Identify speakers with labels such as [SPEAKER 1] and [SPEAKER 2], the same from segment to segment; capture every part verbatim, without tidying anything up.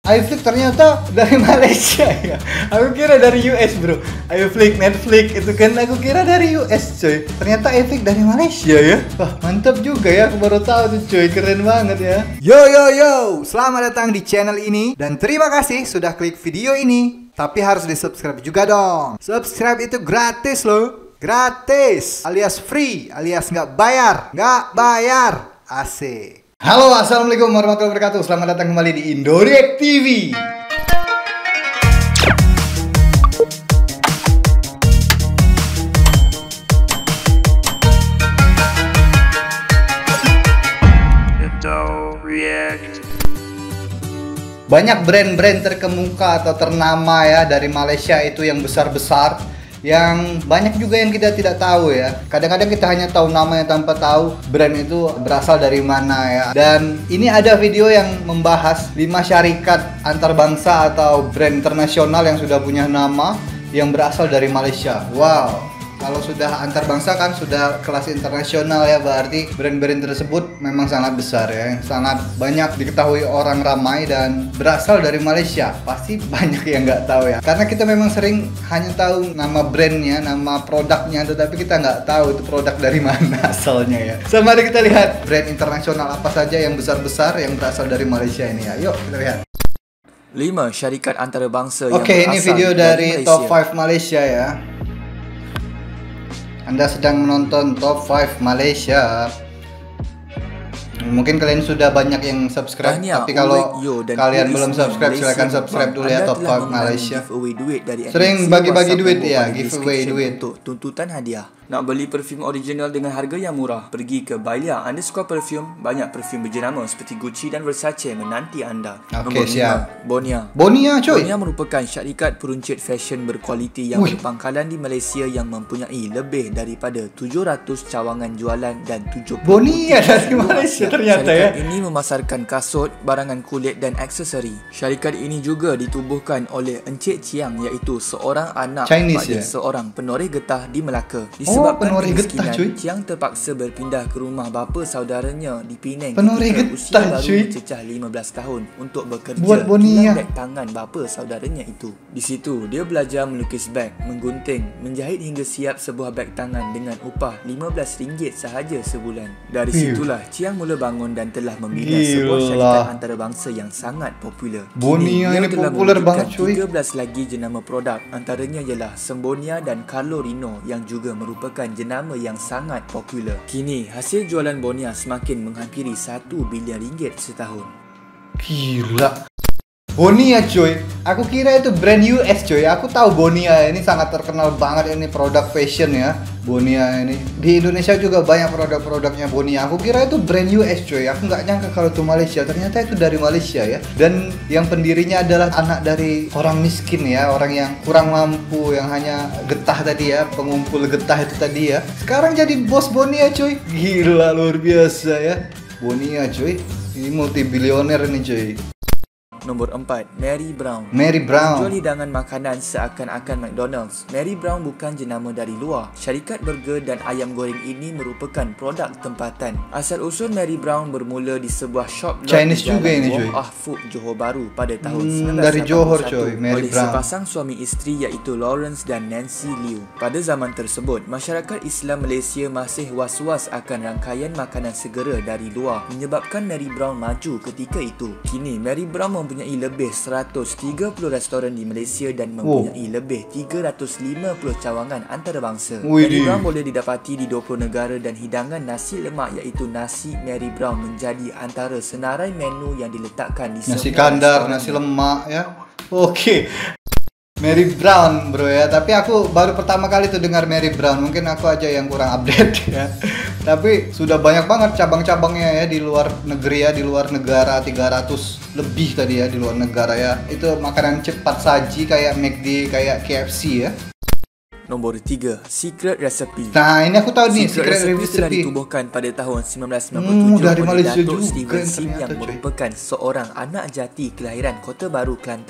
[SPEAKER 1] iFlix ternyata dari Malaysia ya. Aku kira dari U S bro. iFlix, Netflix itu kan aku kira dari U S coy. Ternyata iFlix dari Malaysia ya. Wah mantap juga ya. Aku baru tahu tuh coy. Keren banget ya. Yo yo yo. Selamat datang di channel ini. Dan terima kasih sudah klik video ini. Tapi harus di subscribe juga dong. Subscribe itu gratis loh. Gratis. Alias free. Alias nggak bayar. Nggak bayar. Asik. Halo, assalamualaikum warahmatullahi wabarakatuh. Selamat datang kembali di Indoreact T V. Indoreact. Banyak brand-brand terkemuka atau ternama ya dari Malaysia itu yang besar-besar, yang banyak juga yang kita tidak tahu ya. Kadang-kadang kita hanya tahu namanya tanpa tahu brand itu berasal dari mana ya. Dan ini ada video yang membahas lima syarikat antarbangsa atau brand internasional yang sudah punya nama yang berasal dari Malaysia. Wow. Kalau sudah antar bangsa kan sudah kelas internasional ya, berarti brand-brand tersebut memang sangat besar ya, yang sangat banyak diketahui orang ramai dan berasal dari Malaysia. Pasti banyak yang nggak tahu ya, karena kita memang sering hanya tahu nama brandnya, nama produknya, tetapi kita nggak tahu itu produk dari mana asalnya ya. So mari kita lihat brand internasional apa saja yang besar-besar yang berasal dari Malaysia ini ya. Yuk kita lihat.
[SPEAKER 2] lima syarikat antarabangsa
[SPEAKER 1] yang Oke, ini video dari, dari Top lima Malaysia ya. Anda sedang menonton Top lima Malaysia. Mungkin kalian sudah banyak yang subscribe, Tanya, tapi kalau kalian belum subscribe, silahkan subscribe dulu ya Top lima Malaysia. Sering bagi-bagi duit ya, giveaway duit.
[SPEAKER 2] Untuk tuntutan hadiah. Nak beli perfume original dengan harga yang murah? Pergi ke Bailia underscore perfume. Banyak perfume berjenama seperti Gucci dan Versace menanti anda.
[SPEAKER 1] Okey, siap.
[SPEAKER 2] Bonia.
[SPEAKER 1] Bonia coy.
[SPEAKER 2] Bonia merupakan syarikat peruncit fashion berkualiti yang Ui. berpangkalan di Malaysia yang mempunyai lebih daripada tujuh ratus cawangan jualan dan tujuh puluh
[SPEAKER 1] Bonia dari Malaysia ternyata ya.
[SPEAKER 2] Syarikat ini memasarkan kasut, barangan kulit dan aksesori. Syarikat ini juga ditubuhkan oleh Encik Chiang, iaitu seorang anak
[SPEAKER 1] Chinese,
[SPEAKER 2] pada
[SPEAKER 1] ya?
[SPEAKER 2] seorang penoreh getah di Melaka.
[SPEAKER 1] Disebabkan oh, kemiskinan,
[SPEAKER 2] Chiang terpaksa berpindah ke rumah bapa saudaranya di Penang
[SPEAKER 1] penoreh
[SPEAKER 2] ketika
[SPEAKER 1] getah,
[SPEAKER 2] usia baru
[SPEAKER 1] cuy.
[SPEAKER 2] mencecah lima belas tahun untuk bekerja
[SPEAKER 1] buat Bonia
[SPEAKER 2] di beg tangan bapa saudaranya itu. Di situ, dia belajar melukis beg, menggunting, menjahit hingga siap sebuah beg tangan dengan upah lima belas ringgit sahaja sebulan. Dari situlah Chiang mula bangun dan telah membina sebuah syarikat antarabangsa yang sangat popular.
[SPEAKER 1] Bonia ini popular banget cuy.
[SPEAKER 2] tiga belas lagi jenama produk, antaranya ialah Sembonia dan Carlo Rino yang juga merupakan jenama yang sangat popular. Kini, hasil jualan Bonia semakin menghampiri satu bilion ringgit setahun.
[SPEAKER 1] Gila. Bonia cuy, aku kira itu brand U S cuy. Aku tahu Bonia ini sangat terkenal banget, ini produk fashion ya. Bonia ini di Indonesia juga banyak produk-produknya Bonia. Aku kira itu brand U S cuy. Aku nggak nyangka kalau itu Malaysia. Ternyata itu dari Malaysia ya. Dan yang pendirinya adalah anak dari orang miskin ya, orang yang kurang mampu, yang hanya getah tadi ya, pengumpul getah itu tadi ya. Sekarang jadi bos Bonia cuy. Gila luar biasa ya. Bonia cuy. Ini multi bilioner ini cuy.
[SPEAKER 2] Nombor empat, Mary Brown.
[SPEAKER 1] Mary Brown.
[SPEAKER 2] Menjual hidangan makanan seakan-akan McDonald's. Mary Brown bukan jenama dari luar. Syarikat burger dan ayam goreng ini merupakan produk tempatan. Asal-usul Mary Brown bermula di sebuah shop
[SPEAKER 1] Chinese juga ini cuy.
[SPEAKER 2] Ah Food Johor Bahru pada tahun
[SPEAKER 1] hmm,
[SPEAKER 2] seribu sembilan ratus lapan puluh satu
[SPEAKER 1] dari Johor cuy, Mary
[SPEAKER 2] oleh
[SPEAKER 1] Brown.
[SPEAKER 2] sepasang suami isteri iaitu Lawrence dan Nancy Liu. Pada zaman tersebut, masyarakat Islam Malaysia masih was-was akan rangkaian makanan segera dari luar, menyebabkan Mary Brown maju ketika itu. Kini Mary Brown mempunyai lebih seratus tiga puluh restoran di Malaysia dan mempunyai oh. lebih tiga ratus lima puluh cawangan antarabangsa. Mary Brown boleh didapati di dua puluh negara dan hidangan nasi lemak iaitu nasi Mary Brown menjadi antara senarai menu yang diletakkan di
[SPEAKER 1] nasi kandar, nasi lemak ya. Oke. Mary Brown bro ya, tapi aku baru pertama kali tuh dengar Mary Brown. Mungkin aku aja yang kurang update ya. Tapi sudah banyak banget cabang-cabangnya ya di luar negeri ya, di luar negara, tiga ratus lebih tadi ya di luar negara ya. Itu makanan cepat saji kayak McD, kayak K F C ya.
[SPEAKER 2] Nombor tiga, Secret Recipe.
[SPEAKER 1] Nah, ini aku tahu nih,
[SPEAKER 2] Secret, Secret Recipe, Recipe telah ditubuhkan pada tahun seribu sembilan ratus sembilan puluh tujuh hmm, dari Malaysia Datuk Steven Sim yang merupakan seorang anak jati kelahiran Kota Baru, Kelantan.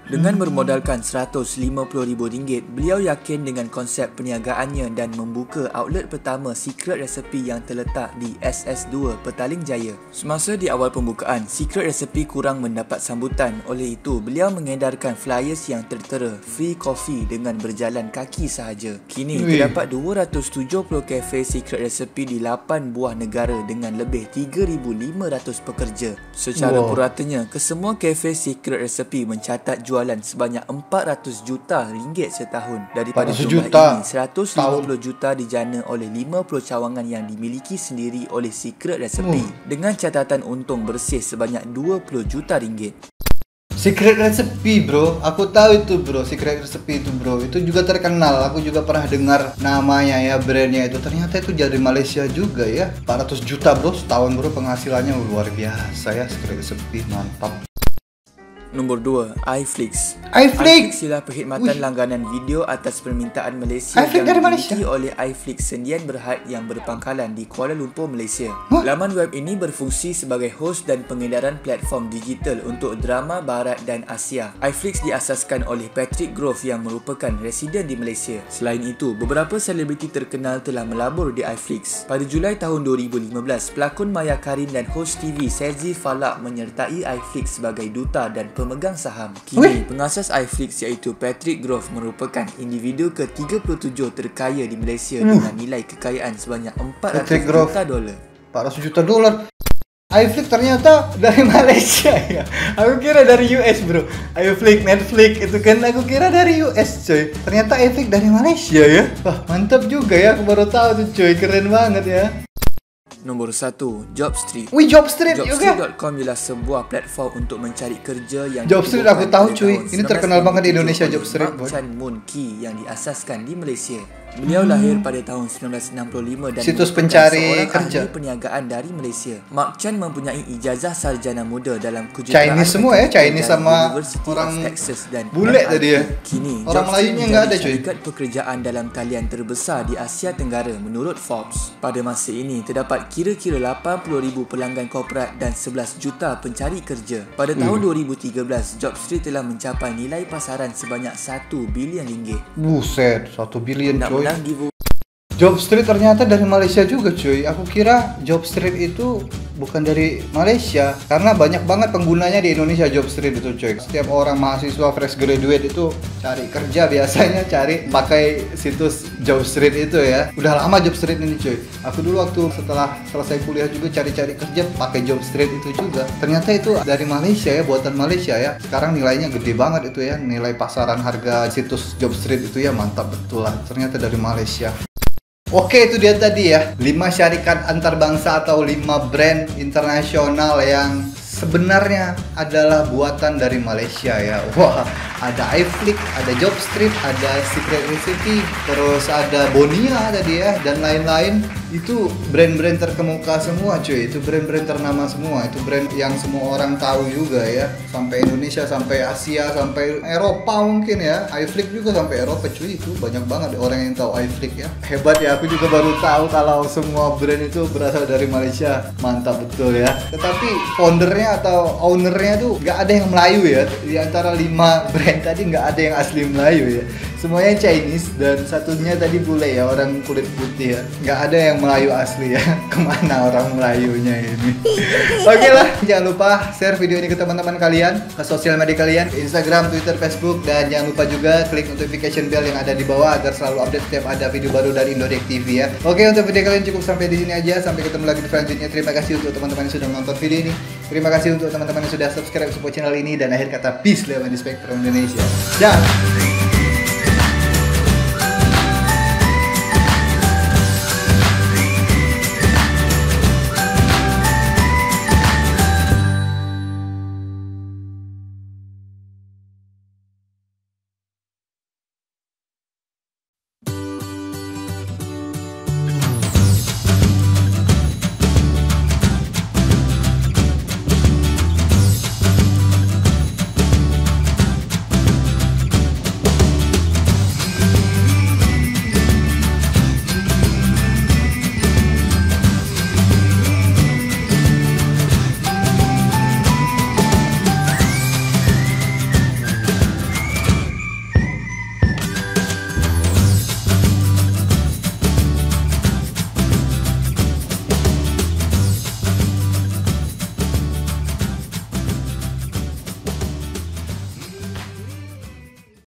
[SPEAKER 2] Dengan bermodalkan seratus lima puluh ribu ringgit, beliau yakin dengan konsep perniagaannya dan membuka outlet pertama Secret Recipe yang terletak di S S dua Petaling Jaya. Semasa di awal pembukaan, Secret Recipe kurang mendapat sambutan. Oleh itu, beliau mengedarkan flyers yang tertera free coffee dengan berjalan kaki sahaja. Kini,
[SPEAKER 1] Ui.
[SPEAKER 2] terdapat dua ratus tujuh puluh kafe Secret Recipe di lapan buah negara dengan lebih tiga ribu lima ratus pekerja. Secara
[SPEAKER 1] Wow.
[SPEAKER 2] puratanya, kesemua kafe Secret Recipe mencatat jualan sebanyak empat ratus juta ringgit setahun. Daripada
[SPEAKER 1] empat ratus
[SPEAKER 2] jumlah
[SPEAKER 1] juta
[SPEAKER 2] ini, seratus lima puluh juta dijana oleh lima puluh cawangan yang dimiliki sendiri oleh Secret Recipe
[SPEAKER 1] Oh.
[SPEAKER 2] dengan catatan untung bersih sebanyak dua puluh juta ringgit.
[SPEAKER 1] Secret Recipe bro, aku tahu itu bro, Secret Recipe itu bro, itu juga terkenal. Aku juga pernah dengar namanya ya, brandnya itu. Ternyata itu dari Malaysia juga ya. empat ratus juta bro setahun bro, penghasilannya luar biasa ya. Secret Recipe mantap.
[SPEAKER 2] Nombor dua, iFlix.
[SPEAKER 1] iFlix
[SPEAKER 2] ialah perkhidmatan
[SPEAKER 1] Wih.
[SPEAKER 2] langganan video atas permintaan Malaysia
[SPEAKER 1] iFlix
[SPEAKER 2] yang
[SPEAKER 1] dari
[SPEAKER 2] dimiliki
[SPEAKER 1] Malaysia?
[SPEAKER 2] oleh iFlix Sendian Berhad yang berpangkalan di Kuala Lumpur, Malaysia.
[SPEAKER 1] Huh?
[SPEAKER 2] Laman web ini berfungsi sebagai hos dan pengedaran platform digital untuk drama Barat dan Asia. iFlix diasaskan oleh Patrick Grove yang merupakan residen di Malaysia. Selain itu, beberapa selebriti terkenal telah melabur di iFlix. Pada Julai tahun dua ribu lima belas, pelakon Maya Karin dan hos T V Sezi Falak menyertai iFlix sebagai duta dan pemegang saham. Kini,
[SPEAKER 1] Wih.
[SPEAKER 2] pengasas iFlix iaitu Patrick Grove merupakan individu ke tiga puluh tujuh terkaya di Malaysia
[SPEAKER 1] Hmm.
[SPEAKER 2] dengan nilai kekayaan sebanyak empat ratus
[SPEAKER 1] Patrick Grove.
[SPEAKER 2] juta dolar.
[SPEAKER 1] empat ratus juta dolar. iFlix ternyata dari Malaysia ya. Aku kira dari U S bro. iFlix, Netflix itu kan aku kira dari U S coy. Ternyata iFlix dari Malaysia ya. Wah mantap juga ya. Aku baru tahu tuh coy. Keren banget ya.
[SPEAKER 2] Nombor satu, Jobstreet.
[SPEAKER 1] Wih Jobstreet juga.
[SPEAKER 2] Jobstreet dot com ialah sebuah platform untuk mencari kerja yang
[SPEAKER 1] Jobstreet
[SPEAKER 2] ditubuhkan
[SPEAKER 1] aku tahu,
[SPEAKER 2] pada
[SPEAKER 1] cuy.
[SPEAKER 2] tahun
[SPEAKER 1] Ini terkenal banget di Indonesia,
[SPEAKER 2] oleh
[SPEAKER 1] Jobstreet,
[SPEAKER 2] Mark
[SPEAKER 1] boy.
[SPEAKER 2] Chan Moon Kee yang diasaskan di Malaysia. Beliau
[SPEAKER 1] Hmm.
[SPEAKER 2] lahir pada tahun sembilan belas enam puluh lima dan
[SPEAKER 1] Situs
[SPEAKER 2] merupakan
[SPEAKER 1] pencari
[SPEAKER 2] seorang
[SPEAKER 1] kerja.
[SPEAKER 2] ahli perniagaan dari Malaysia. Mark Chan mempunyai ijazah sarjana muda dalam kejuruteraan
[SPEAKER 1] Chinese semua ya,
[SPEAKER 2] mekanikal
[SPEAKER 1] Chinese
[SPEAKER 2] dari
[SPEAKER 1] sama
[SPEAKER 2] University
[SPEAKER 1] orang
[SPEAKER 2] of Texas dan
[SPEAKER 1] bule
[SPEAKER 2] M I T.
[SPEAKER 1] tadi ya.
[SPEAKER 2] Kini,
[SPEAKER 1] Orang
[SPEAKER 2] Jobstreet
[SPEAKER 1] Melayunya
[SPEAKER 2] menjadi
[SPEAKER 1] nggak ada, cuy.
[SPEAKER 2] syarikat pekerjaan dalam talian terbesar di Asia Tenggara menurut Forbes. Pada masa ini, terdapat kira-kira lapan puluh ribu pelanggan korporat dan sebelas juta pencari kerja. Pada tahun dua ribu tiga belas, Jobstreet telah mencapai nilai pasaran sebanyak satu bilion ringgit.
[SPEAKER 1] Buset, satu bilion
[SPEAKER 2] Nak
[SPEAKER 1] coy.
[SPEAKER 2] menang giveaway
[SPEAKER 1] Jobstreet ternyata dari Malaysia juga cuy. Aku kira Jobstreet itu bukan dari Malaysia karena banyak banget penggunanya di Indonesia Jobstreet itu cuy. Setiap orang mahasiswa fresh graduate itu cari kerja biasanya cari pakai situs Jobstreet itu ya. Udah lama Jobstreet ini cuy. Aku dulu waktu setelah selesai kuliah juga cari-cari kerja pakai Jobstreet itu juga. Ternyata itu dari Malaysia ya, buatan Malaysia ya. Sekarang nilainya gede banget itu ya. Nilai pasaran harga situs Jobstreet itu ya mantap betul lah. Ternyata dari Malaysia. Oke, itu dia tadi ya, lima syarikat antarbangsa atau lima brand internasional yang sebenarnya adalah buatan dari Malaysia ya. Wah, ada iFlix, ada Jobstreet, ada Secret Recipe, terus ada Bonia tadi ya, dan lain-lain. Itu brand-brand terkemuka semua cuy, itu brand-brand ternama semua, itu brand yang semua orang tahu juga ya. Sampai Indonesia, sampai Asia, sampai Eropa mungkin ya. iFlix juga sampai Eropa cuy, itu banyak banget orang yang tahu iFlix ya. Hebat ya, aku juga baru tahu kalau semua brand itu berasal dari Malaysia. Mantap betul ya. Tetapi foundernya atau ownernya tuh nggak ada yang Melayu ya. Di antara lima brand tadi nggak ada yang asli Melayu ya. Semuanya Chinese dan satunya tadi bule ya, orang kulit putih ya. Nggak ada yang Melayu asli ya. Kemana orang Melayunya ini? Oke lah, jangan lupa share video ini ke teman-teman kalian, ke sosial media kalian, ke Instagram, Twitter, Facebook, dan jangan lupa juga klik notification bell yang ada di bawah agar selalu update setiap ada video baru dari Indodeck T V ya. Oke, untuk video kalian cukup sampai di sini aja. Sampai ketemu lagi di selanjutnya. Terima kasih untuk teman-teman yang sudah menonton video ini. Terima kasih untuk teman-teman yang sudah subscribe support channel ini, dan akhir kata peace lewat di Spektrum Indonesia. Dah.